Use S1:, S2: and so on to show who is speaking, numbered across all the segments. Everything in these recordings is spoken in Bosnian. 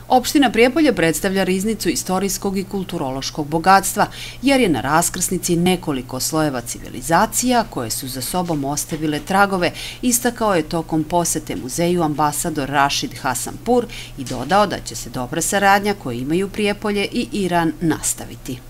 S1: Opština Prijepolje predstavlja riznicu istorijskog i kulturološkog bogatstva, jer je na raskrsnici nekoliko slojeva civilizacija koje su za sobom ostavile tragove, istakao je tokom posete muzeju ambasador Rašid Hasanpur i dodao da će se dobra saradnja koju imaju Prijepolje i Iran nastaviti.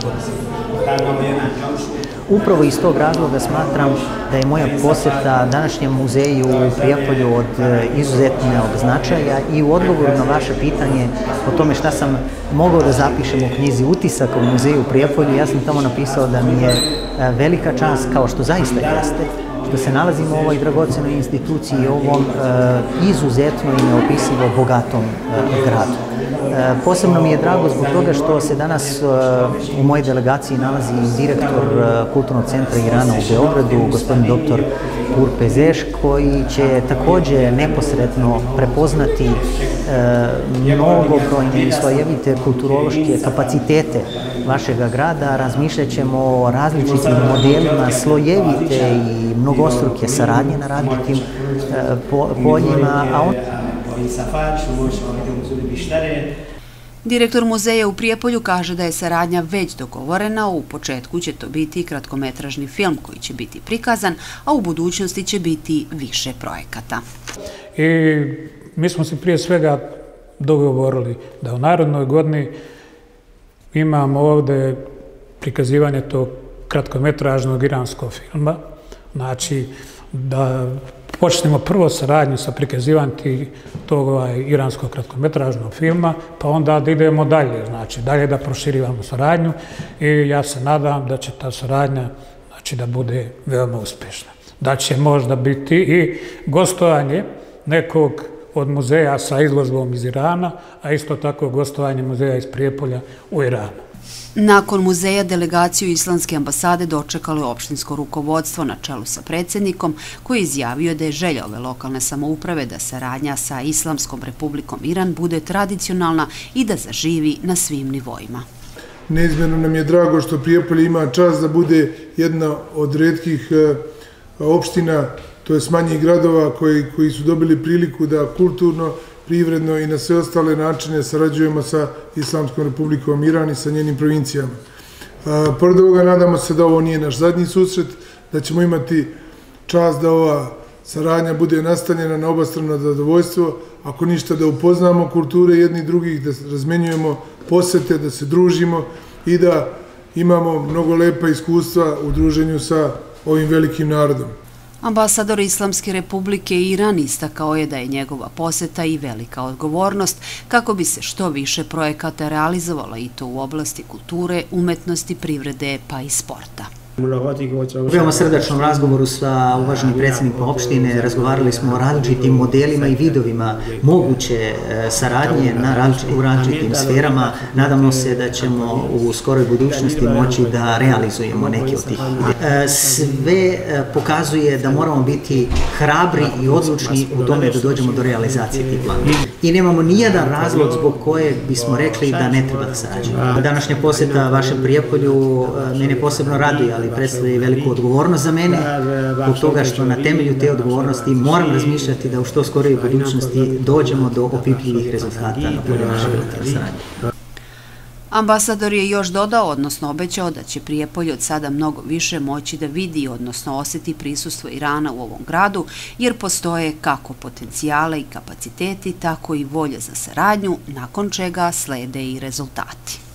S2: Upravo iz tog razloga smatram da je moja posjeta današnjem muzeju u Prijepolju od izuzetnog značaja i u odgovoru na vaše pitanje o tome šta sam mogao da zapišem u knjizi utisaka u muzeju u Prijepolju, ja sam tamo napisao da mi je velika čast, kao što zaista jeste, što se nalazimo u ovoj dragocenoj instituciji i ovom izuzetno i neopisivo bogatom gradu. Posebno mi je drago zbog toga što se danas u mojoj delegaciji nalazi direktor Kulturnog centra Irana u Beogradu, gospodin dr. Pur Pezeš, koji će također neposredno prepoznati mnogobrojne i slojevite kulturološke kapacitete vašega grada. Razmišljat ćemo o različitim modelima slojevite i mnogostruke saradnje na različitim poljima,
S1: Direktor muzeja u Prijepolju kaže da je saradnja već dogovorena, u početku će to biti kratkometražni film koji će biti prikazan, a u budućnosti će biti više projekata.
S3: I mi smo se prije svega dogovorili da u narednoj godini imamo ovdje prikazivanje tog kratkometražnog iranskog filma, znači da počnemo prvo saradnju sa prikazivanjem tog iranskog kratkometražnog filma, pa onda da idemo dalje, znači dalje da proširivamo saradnju i ja se nadam da će ta saradnja da bude veoma uspješna. Da će možda biti i gostovanje nekog od muzeja sa izložbom iz Irana, a isto tako gostovanje muzeja iz Prijepolja u Iranu.
S1: Nakon muzeja delegaciju Islamske ambasade dočekalo je opštinsko rukovodstvo na čelu sa predsjednikom, koji je izjavio da je želja ove lokalne samouprave da saradnja sa Islamskom republikom Iran bude tradicionalna i da zaživi na svim nivoima.
S4: Neizmjerno nam je drago što Prijepolje ima čast da bude jedna od retkih opština, to je manjih gradova koji su dobili priliku da kulturno, privredno i na sve ostale načine sarađujemo sa Islamskom republikom Iran i sa njenim provincijama. Pored ovoga nadamo se da ovo nije naš zadnji susret, da ćemo imati čast da ova saradnja bude nastavljena na obostrano zadovoljstvo, ako ništa da upoznamo kulture jedni drugih, da razmenjujemo posete, da se družimo i da imamo mnogo lepa iskustva u druženju sa ovim velikim narodom.
S1: Ambasador Islamske republike Iran istakao je da je njegova poseta i velika odgovornost kako bi se što više projekata realizovala i to u oblasti kulture, umetnosti, privrede pa i sporta.
S2: U veoma srdačnom razgovoru sa uvaženim predsjednikom opštine razgovarali smo o različitim modelima i vidovima moguće saradnje u različitim sferama. Nadamo se da ćemo u skoroj budućnosti moći da realizujemo neke od tih ideja. Sve pokazuje da moramo biti hrabri i odlučni u tome da dođemo do realizacije tih planova. I nemamo nijedan razlog zbog kojeg bismo rekli da ne treba da sarađujemo. Današnja posjeta vašem Prijepolju mene posebno raduje, ali predstavlja i veliku odgovornost za mene, zbog toga što na temelju te odgovornosti moram razmišljati da u što skorijoj budućnosti dođemo do opipljivih rezultata na polju naše bilateralne saradnje.
S1: Ambasador je još dodao, odnosno obećao da će Prijepolje od sada mnogo više moći da vidi, odnosno osjeti prisustvo Irana u ovom gradu, jer postoje kako potencijale i kapaciteti, tako i volje za saradnju, nakon čega slede i rezultati.